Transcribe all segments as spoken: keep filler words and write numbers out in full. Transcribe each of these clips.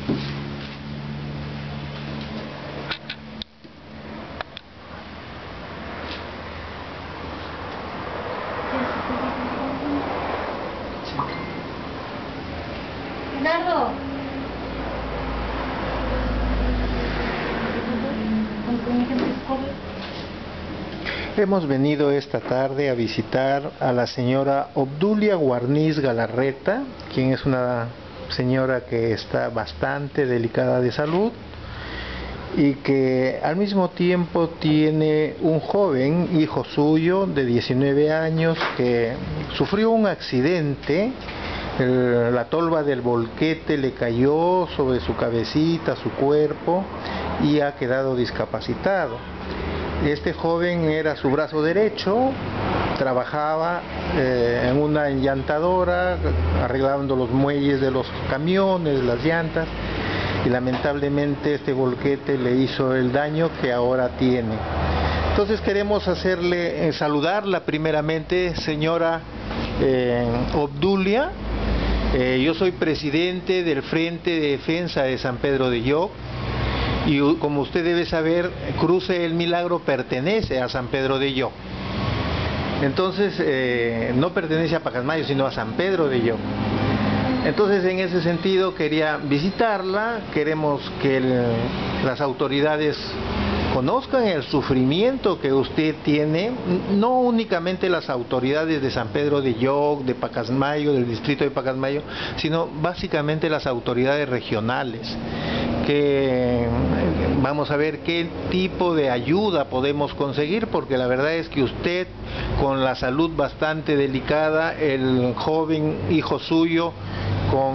Gerardo. Hemos venido esta tarde a visitar a la señora Obdulia Guarniz Galarreta, quien es una señora que está bastante delicada de salud y que al mismo tiempo tiene un joven hijo suyo de diecinueve años que sufrió un accidente. El, la tolva del volquete le cayó sobre su cabecita, su cuerpo, y ha quedado discapacitado. Este joven era su brazo derecho, trabajaba eh, en una enllantadora, arreglando los muelles de los camiones, las llantas, y lamentablemente este volquete le hizo el daño que ahora tiene. Entonces queremos hacerle, eh, saludarla primeramente, señora eh, Obdulia. Eh, yo soy presidente del Frente de Defensa de San Pedro de Lloc. Y como usted debe saber, Cruce el Milagro pertenece a San Pedro de Lloc. Entonces, eh, no pertenece a Pacasmayo, sino a San Pedro de Lloc. Entonces, en ese sentido, quería visitarla. Queremos que el, las autoridades conozcan el sufrimiento que usted tiene, no únicamente las autoridades de San Pedro de Lloc, de Pacasmayo, del distrito de Pacasmayo, sino básicamente las autoridades regionales, que vamos a ver qué tipo de ayuda podemos conseguir, porque la verdad es que usted, con la salud bastante delicada, el joven hijo suyo con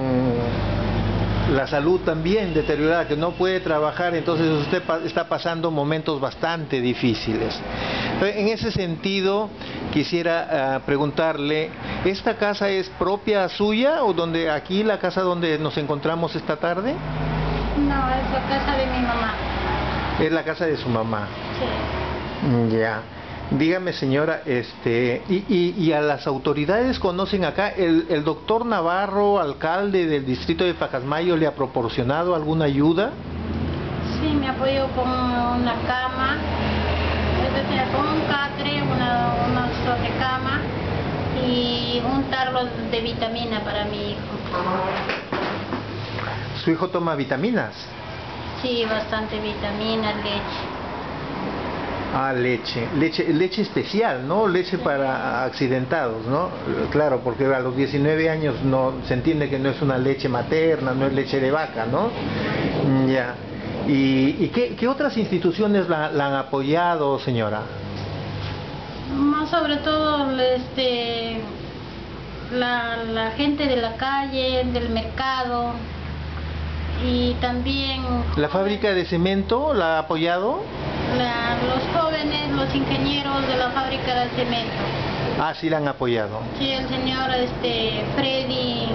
la salud también deteriorada, que no puede trabajar, entonces usted está pasando momentos bastante difíciles. En ese sentido, quisiera uh, preguntarle, ¿esta casa es propia suya o donde aquí la casa donde nos encontramos esta tarde? No, es la casa de mi mamá. Es la casa de su mamá. Sí. Ya. Dígame, señora, este, y, y, y a las autoridades conocen acá, el, el doctor Navarro, alcalde del distrito de Pacasmayo, ¿le ha proporcionado alguna ayuda? Sí, me apoyó con una cama, es decir, con un catre, una, una sobrecama y un tarro de vitamina para mi hijo. ¿Su hijo toma vitaminas? Sí, bastante vitaminas, leche. Ah, leche, leche, leche especial, ¿no? Leche para accidentados, ¿no? Claro, porque a los diecinueve años no se entiende que no es una leche materna, no es leche de vaca, ¿no? Ya. ¿Y, y qué, qué otras instituciones la, la han apoyado, señora? Más sobre todo, este, la, la gente de la calle, del mercado. Y también... ¿La fábrica de cemento la ha apoyado? La, los jóvenes, los ingenieros de la fábrica de cemento. Ah, sí la han apoyado. Sí, el señor este, Freddy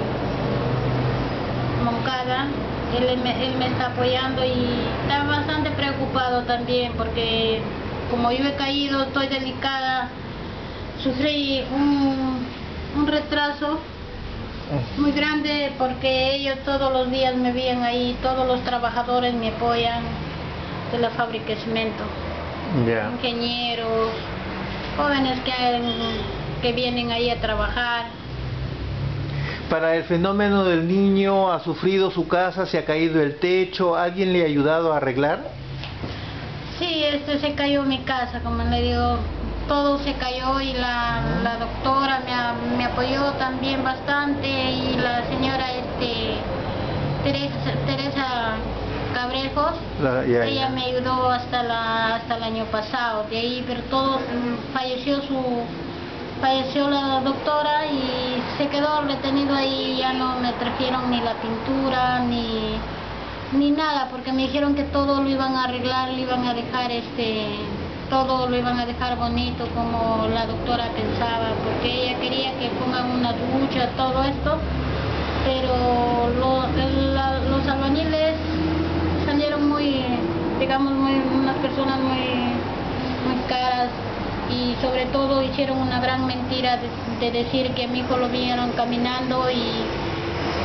Moncada, él, él me está apoyando y está bastante preocupado también porque como yo he caído, estoy delicada, sufrí un, un retraso muy grande porque ellos todos los días me veían ahí, todos los trabajadores me apoyan de la fábrica de cemento, yeah. Ingenieros, jóvenes que, que vienen ahí a trabajar. Para el fenómeno del niño, ¿ha sufrido su casa, se ha caído el techo? ¿Alguien le ha ayudado a arreglar? Sí, este se cayó mi casa, como le digo, todo se cayó y la, la doctora me, me apoyó también bastante y la señora este, Teresa, Teresa Cabrejos, la, ya, ella ya. me ayudó hasta, la, hasta el año pasado, de ahí pero todo falleció su... falleció la doctora y se quedó retenido ahí, ya no me trajeron ni la pintura ni, ni nada, porque me dijeron que todo lo iban a arreglar, lo iban a dejar este, todo lo iban a dejar bonito como la doctora pensaba, porque ella quería que pongan una ducha, todo esto, pero lo, la, los albañiles salieron muy, digamos, muy, unas personas muy, muy caras. Y sobre todo hicieron una gran mentira de, de decir que a mi hijo lo vieron caminando y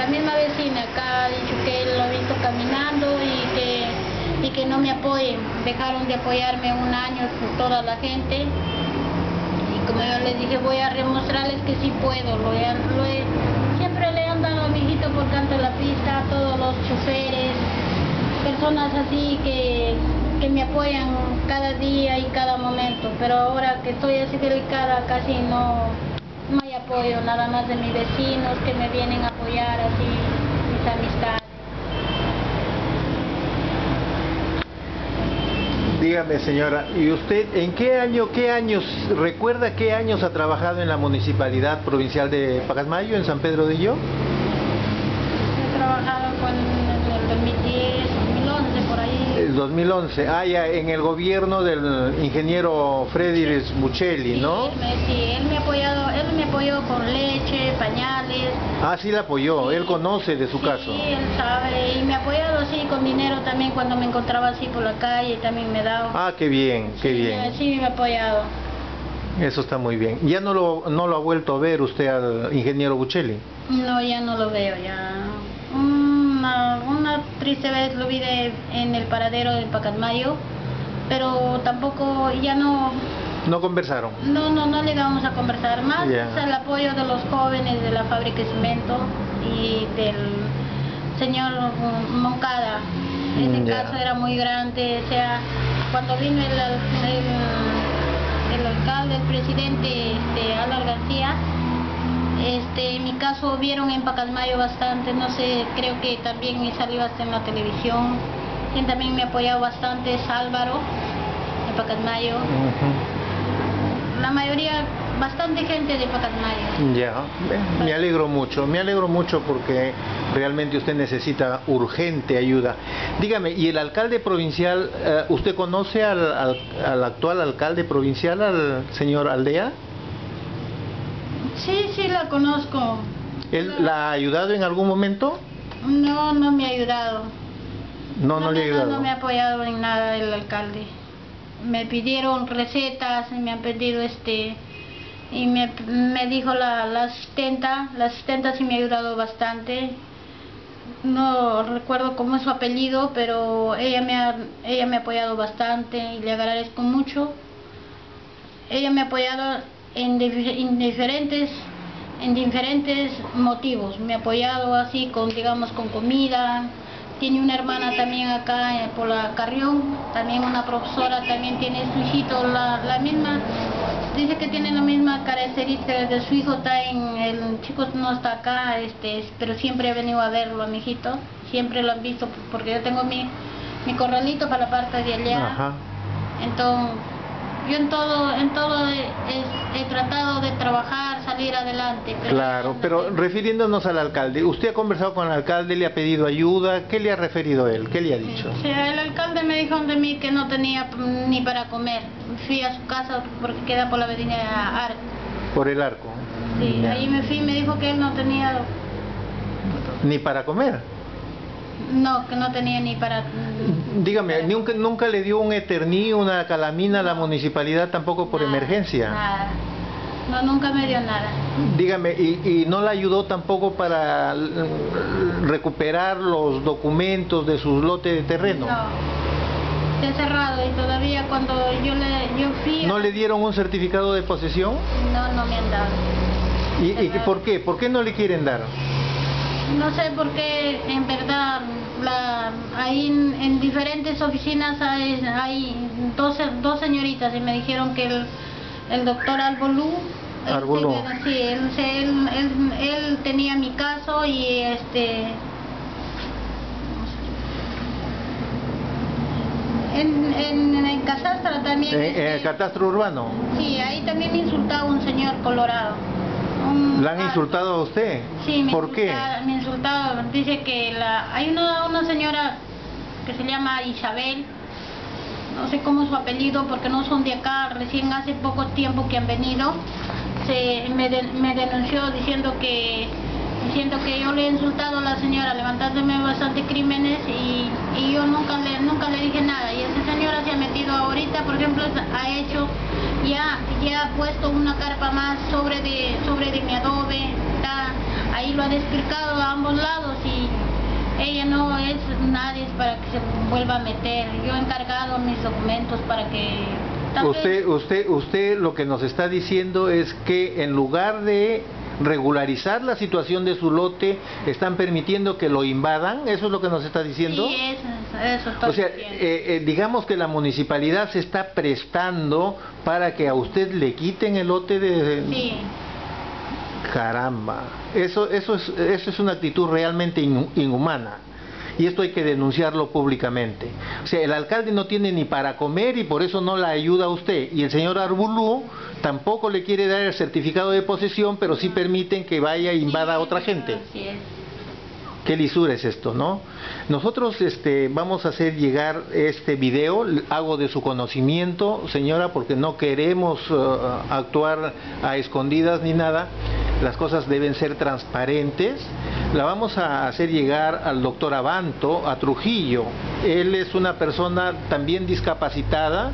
la misma vecina acá ha dicho que él lo ha visto caminando y que, y que no me apoyen. Dejaron de apoyarme un año toda la gente. Y como yo les dije, voy a demostrarles que sí puedo. Lo he, lo he, siempre le han dado a mi hijito por canto la pista, a todos los choferes, personas así que, que me apoyan cada día y cada momento. Pero ahora que estoy así delicada, casi no, no hay apoyo, nada más de mis vecinos que me vienen a apoyar, así, mis amistades. Dígame, señora, ¿y usted en qué año, qué años, recuerda qué años ha trabajado en la Municipalidad Provincial de Pacasmayo, en San Pedro de Ilo? He trabajado con el dos mil diez, dos mil once, por ahí. El dos mil once, ah, ya, en el gobierno del ingeniero Frederick Buccelli, ¿no? Sí, él me, sí, él me ha apoyado, él me apoyó con leche, pañales. Ah, sí la apoyó, Sí, él conoce de su sí, caso. Sí, él sabe, y me ha apoyado así con dinero también cuando me encontraba así por la calle, también me daba. Ah, qué bien, qué Sí, bien. Sí, me ha apoyado. Eso está muy bien. ¿Ya no lo, no lo ha vuelto a ver usted al ingeniero Buccelli? No, ya no lo veo, ya. Una, una triste vez lo vi de, en el paradero del Pacasmayo, pero tampoco, ya no... ¿No conversaron? No, no, no llegamos a conversar más. Yeah. Es el apoyo de los jóvenes de la fábrica de cemento y del señor Moncada. Ese Yeah. caso era muy grande, o sea, cuando vino el, el, el alcalde, el presidente este, Alar García, este, en mi caso vieron en Pacasmayo bastante, no sé, creo que también me salió hasta en la televisión. Quien también me ha apoyado bastante es Álvaro, en Pacasmayo. Uh-huh. La mayoría, bastante gente de Pacasmayo. Ya, me alegro mucho, me alegro mucho porque realmente usted necesita urgente ayuda. Dígame, ¿y el alcalde provincial, uh, usted conoce al, al, al actual alcalde provincial, al señor Aldea? Sí, sí la conozco. ¿Él la ha ayudado en algún momento? No, no me ha ayudado. No, no, no le ha ayudado. No, no me ha apoyado en nada el alcalde. Me pidieron recetas, me han pedido este... Y me, me dijo la, la asistenta, la asistenta sí me ha ayudado bastante. No recuerdo cómo es su apellido, pero ella me ha, ella me ha apoyado bastante y le agradezco mucho. Ella me ha apoyado en, en diferentes en diferentes motivos. Me ha apoyado así con, digamos, con comida. Tiene una hermana también acá eh, por la Carrión, también una profesora, también tiene su hijito, la, la misma, dice que tiene la misma característica de su hijo, está en, el chico no está acá, este, pero siempre he venido a verlo a mi hijito, siempre lo han visto porque yo tengo mi, mi corralito para la parte de allá. Ajá. Entonces, yo en todo, en todo he, he, he tratado de trabajar, salir adelante. Pero claro, pero refiriéndonos al alcalde, ¿usted ha conversado con el alcalde, le ha pedido ayuda? ¿Qué le ha referido él? ¿Qué le ha dicho? Sí, el alcalde me dijo de mí que no tenía ni para comer. Fui a su casa porque queda por la avenida Arco. Por el Arco. Sí, ya. Ahí me fui y me dijo que él no tenía... ¿Ni para comer? No, que no tenía ni para... Dígame, ¿nunca, nunca le dio un eterní, una calamina a la municipalidad tampoco por nada, emergencia? Nada, no, nunca me dio nada. Dígame, ¿y, y no la ayudó tampoco para recuperar los documentos de sus lotes de terreno? No, se ha cerrado y todavía cuando yo le yo fui... ¿No le dieron un certificado de posesión? No, no me han dado. ¿Y, y por qué? ¿Por qué no le quieren dar? No sé por qué, en verdad, la, ahí en, en diferentes oficinas hay, hay dos, dos señoritas y me dijeron que el, el doctor Arbolú, Arbolú. Este, sí, él, él, él, él tenía mi caso y este... En, en, en el catastro también... ¿En, este, en el catastro urbano? Sí, ahí también me insultaba un señor colorado. Un, ¿La han insultado a usted? Sí, me ¿Por qué? Me insultaba, dice que la, hay una, una señora que se llama Isabel, no sé cómo es su apellido porque no son de acá, recién hace poco tiempo que han venido, se, me, de, me denunció diciendo que diciendo que yo le he insultado a la señora, levantándome bastante crímenes y, y yo nunca le, nunca le dije nada. Y esa señora se ha metido ahorita, por ejemplo, ha hecho, ya, ya ha puesto una carpa más sobre de, sobre de mi adobe, está, ahí lo ha explicado a ambos lados y ella no es nadie para que se vuelva a meter. Yo he encargado mis documentos para que... Usted, usted, usted lo que nos está diciendo es que en lugar de regularizar la situación de su lote, están permitiendo que lo invadan. ¿Eso es lo que nos está diciendo? Sí, eso, eso estoy O sea, eh, eh, digamos que la municipalidad se está prestando para que a usted le quiten el lote de... Sí. Caramba, eso, eso, es, eso es una actitud realmente inhumana. Y esto hay que denunciarlo públicamente. O sea, el alcalde no tiene ni para comer y por eso no la ayuda a usted. Y el señor Arbulú tampoco le quiere dar el certificado de posesión, pero sí permiten que vaya e invada a otra gente. Así es. Qué lisura es esto, ¿no? Nosotros este, vamos a hacer llegar este video, hago de su conocimiento, señora, porque no queremos uh, actuar a escondidas ni nada. Las cosas deben ser transparentes. La vamos a hacer llegar al doctor Abanto, a Trujillo. Él es una persona también discapacitada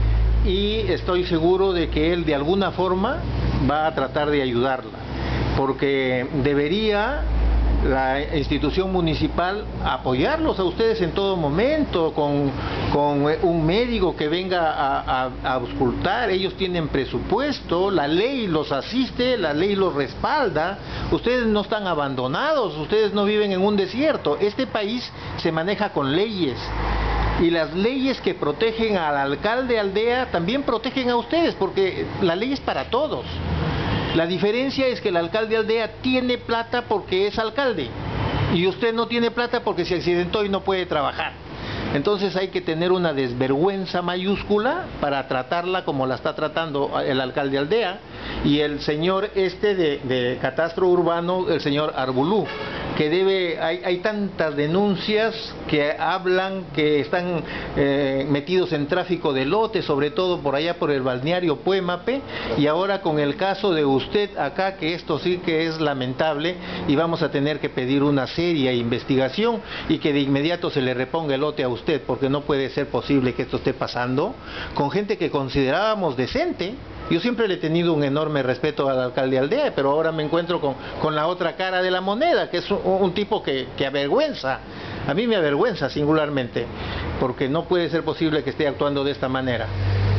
y estoy seguro de que él de alguna forma va a tratar de ayudarla, porque debería la institución municipal apoyarlos a ustedes en todo momento, con, con un médico que venga a, a, a auscultar. Ellos tienen presupuesto, la ley los asiste, la ley los respalda. Ustedes no están abandonados, ustedes no viven en un desierto. Este país se maneja con leyes. Y las leyes que protegen al alcalde aldea también protegen a ustedes, porque la ley es para todos. La diferencia es que el alcalde aldea tiene plata porque es alcalde y usted no tiene plata porque se accidentó y no puede trabajar. Entonces hay que tener una desvergüenza mayúscula para tratarla como la está tratando el alcalde aldea y el señor este de, de catastro urbano, el señor Arbulú, que debe, hay, hay tantas denuncias que hablan que están eh, metidos en tráfico de lotes, sobre todo por allá por el balneario Puémape, y ahora con el caso de usted acá, que esto sí que es lamentable y vamos a tener que pedir una seria investigación y que de inmediato se le reponga el lote a usted, porque no puede ser posible que esto esté pasando con gente que considerábamos decente. Yo siempre le he tenido un enorme respeto al alcalde aldea, pero ahora me encuentro con, con la otra cara de la moneda, que es un, un tipo que, que avergüenza. A mí me avergüenza singularmente, porque no puede ser posible que esté actuando de esta manera.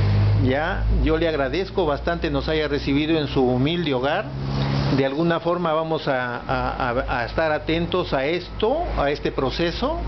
Ya, yo le agradezco bastante nos haya recibido en su humilde hogar. De alguna forma vamos a, a, a estar atentos a esto, a este proceso.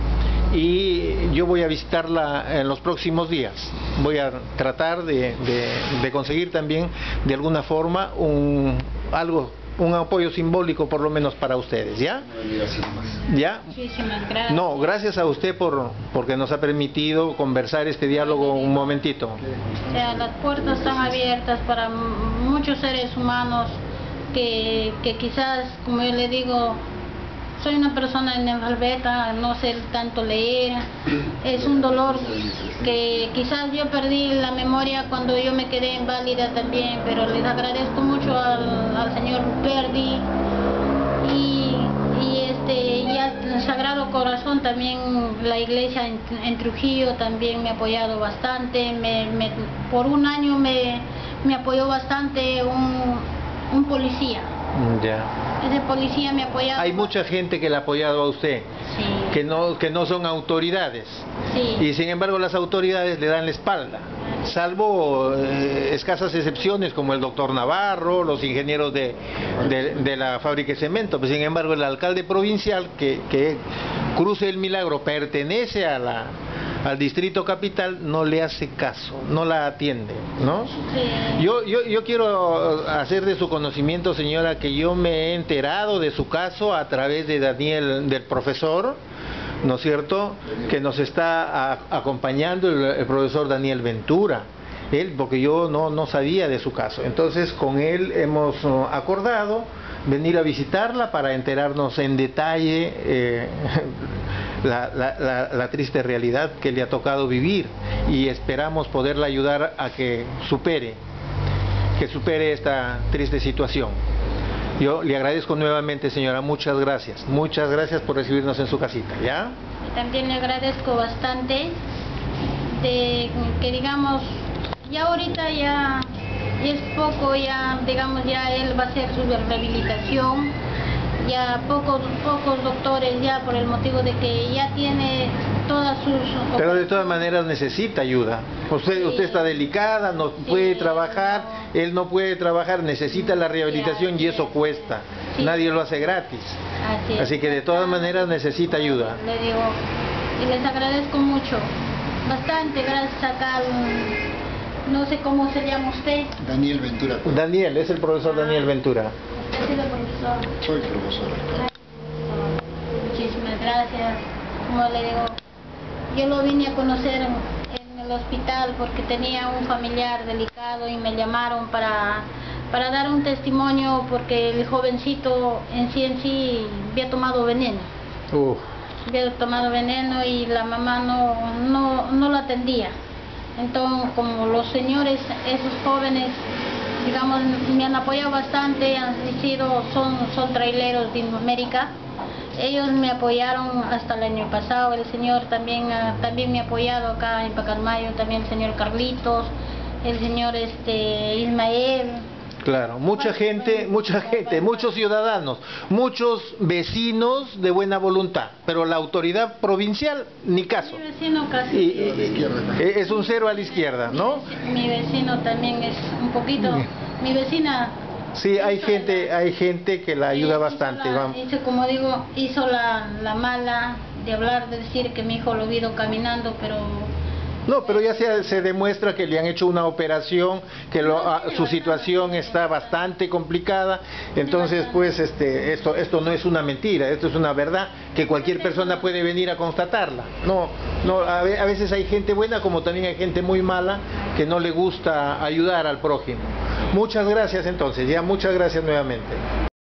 Y yo voy a visitarla en los próximos días. Voy a tratar de, de, de conseguir también de alguna forma un algo, un apoyo simbólico por lo menos para ustedes, ¿ya? ¿Ya? Muchísimas gracias. No, gracias a usted por porque nos ha permitido conversar este diálogo un momentito. O sea, las puertas están abiertas para muchos seres humanos que, que quizás, como yo le digo, soy una persona analfabeta, no sé tanto leer, es un dolor que quizás yo perdí la memoria cuando yo me quedé inválida también, pero les agradezco mucho al, al señor Perdi y, y este y al Sagrado Corazón también, la iglesia en, en Trujillo también me ha apoyado bastante, me, me, por un año me, me apoyó bastante un, un policía. Ya. Ese policía me ha apoyado. Hay mucha gente que le ha apoyado a usted, sí, que no que no son autoridades, sí, y sin embargo las autoridades le dan la espalda, salvo eh, escasas excepciones como el doctor Navarro, los ingenieros de, de, de la fábrica de cemento. Pues sin embargo el alcalde provincial, que, que Cruce el Milagro pertenece a la al distrito capital, no le hace caso, no la atiende, ¿no? sí. Yo, yo, yo quiero hacer de su conocimiento, señora, que yo me he enterado de su caso a través de Daniel, del profesor, ¿no es cierto?, que nos está a, acompañando el, el profesor Daniel Ventura. Él, porque yo no, no sabía de su caso. Entonces con él hemos uh, acordado venir a visitarla para enterarnos en detalle eh, la, la, la, la triste realidad que le ha tocado vivir, y esperamos poderla ayudar a que supere, que supere esta triste situación. Yo le agradezco nuevamente, señora, muchas gracias, muchas gracias por recibirnos en su casita, ¿ya? También le agradezco bastante de que, digamos, ya ahorita ya, ya es poco, ya digamos ya él va a hacer su rehabilitación, ya pocos pocos doctores ya por el motivo de que ya tiene todas sus... Pero de todas maneras necesita ayuda. Usted, Sí. usted está delicada, no Sí, puede trabajar, no. él no puede trabajar, necesita la rehabilitación Sí, y eso así es. cuesta. Sí. Nadie lo hace gratis. Así es. Así que de todas maneras necesita ayuda. Le digo, y les agradezco mucho, bastante, gracias acá al, no sé cómo se llama usted. Daniel Ventura. Daniel, es el profesor Daniel Ventura. Usted es el profesor. Soy profesor. Muchísimas gracias. Como le digo, yo lo vine a conocer en, en el hospital porque tenía un familiar delicado y me llamaron para, para dar un testimonio porque el jovencito en sí en sí había tomado veneno. Uf. Había tomado veneno y la mamá no, no, no lo atendía. Entonces, como los señores, esos jóvenes, digamos, me han apoyado bastante, han sido, son, son traileros de América. Ellos me apoyaron hasta el año pasado, el señor también, ah, también me ha apoyado acá en Pacalmayo, también el señor Carlitos, el señor este, Ismael. Claro, mucha gente, mucha gente, muchos ciudadanos, muchos vecinos de buena voluntad, pero la autoridad provincial ni caso. Mi vecino casi. Y, y- y- es un cero a la izquierda, ¿no? Mi vecino también es un poquito, mi vecina... Sí, hay hizo gente, la- hay gente que la ayuda hizo bastante. la- Vamos. hizo, como digo, hizo la, la mala de hablar, de decir que mi hijo lo vio caminando, pero... No, pero ya se, se demuestra que le han hecho una operación, que lo- ah, su situación está bastante complicada, entonces pues este, esto, esto no es una mentira, esto es una verdad que cualquier persona puede venir a constatarla. No, no, a ve- a veces hay gente buena como también hay gente muy mala que no le gusta ayudar al prójimo. Muchas gracias entonces, ya muchas gracias nuevamente.